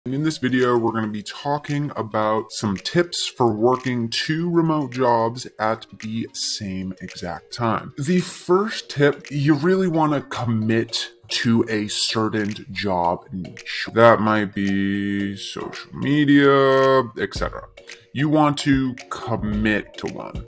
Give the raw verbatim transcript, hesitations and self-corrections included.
In this video, we're going to be talking about some tips for working two remote jobs at the same exact time. The first tip, you really want to commit to a certain job niche. That might be social media, et cetera. You want to commit to one.